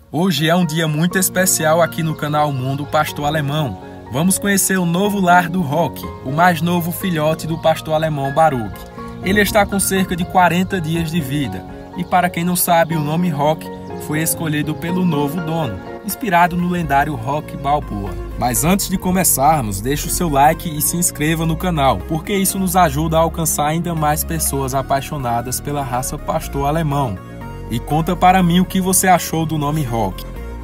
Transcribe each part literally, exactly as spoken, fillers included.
Hoje é um dia muito especial aqui no canal Mundo Pastor Alemão. Vamos conhecer o novo lar do Rock, o mais novo filhote do pastor alemão Baruch. Ele está com cerca de quarenta dias de vida e, para quem não sabe, o nome Rock foi escolhido pelo novo dono, inspirado no lendário Rock Balboa. Mas antes de começarmos, deixe o seu like e se inscreva no canal, porque isso nos ajuda a alcançar ainda mais pessoas apaixonadas pela raça pastor alemão. E conta para mim o que você achou do nome Rock.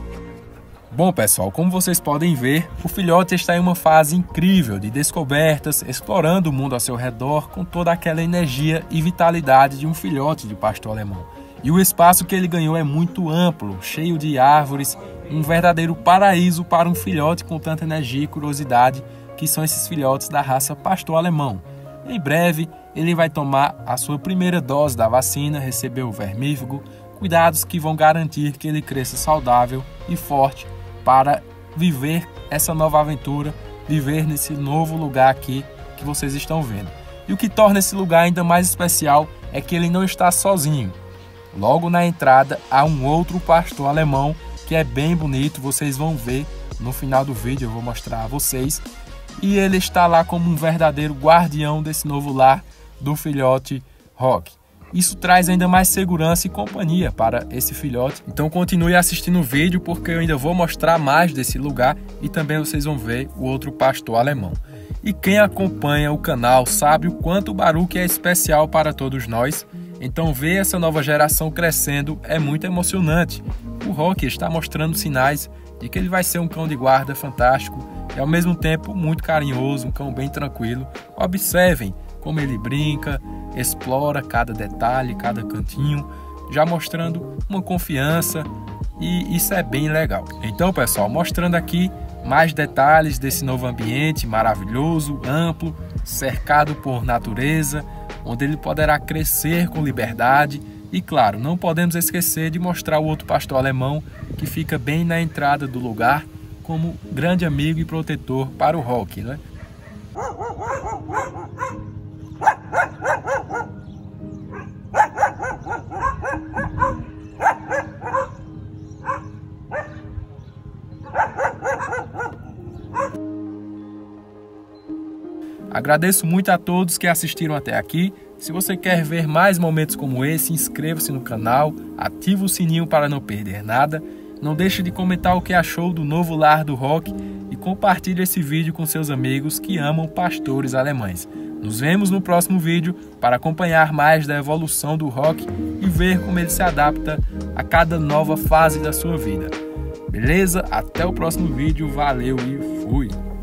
Bom pessoal, como vocês podem ver, o filhote está em uma fase incrível de descobertas, explorando o mundo ao seu redor com toda aquela energia e vitalidade de um filhote de pastor alemão. E o espaço que ele ganhou é muito amplo, cheio de árvores, um verdadeiro paraíso para um filhote com tanta energia e curiosidade que são esses filhotes da raça pastor alemão. Em breve, ele vai tomar a sua primeira dose da vacina, receber o vermífugo, cuidados que vão garantir que ele cresça saudável e forte para viver essa nova aventura, viver nesse novo lugar aqui que vocês estão vendo. E o que torna esse lugar ainda mais especial é que ele não está sozinho. Logo na entrada há um outro pastor alemão que é bem bonito, vocês vão ver no final do vídeo, eu vou mostrar a vocês. E ele está lá como um verdadeiro guardião desse novo lar do filhote Rock. Isso traz ainda mais segurança e companhia para esse filhote. Então continue assistindo o vídeo porque eu ainda vou mostrar mais desse lugar e também vocês vão ver o outro pastor alemão. E quem acompanha o canal sabe o quanto o Baruch é especial para todos nós. Então ver essa nova geração crescendo é muito emocionante. O Rock está mostrando sinais de que ele vai ser um cão de guarda fantástico e ao mesmo tempo muito carinhoso, um cão bem tranquilo. Observem como ele brinca, explora cada detalhe, cada cantinho, já mostrando uma confiança e isso é bem legal. Então pessoal, mostrando aqui mais detalhes desse novo ambiente maravilhoso, amplo, cercado por natureza, onde ele poderá crescer com liberdade. E claro, não podemos esquecer de mostrar o outro pastor alemão que fica bem na entrada do lugar como grande amigo e protetor para o Rock, né? Agradeço muito a todos que assistiram até aqui. Se você quer ver mais momentos como esse, inscreva-se no canal, ative o sininho para não perder nada. Não deixe de comentar o que achou do novo lar do Rock e compartilhe esse vídeo com seus amigos que amam pastores alemães. Nos vemos no próximo vídeo para acompanhar mais da evolução do Rock e ver como ele se adapta a cada nova fase da sua vida. Beleza? Até o próximo vídeo, valeu e fui!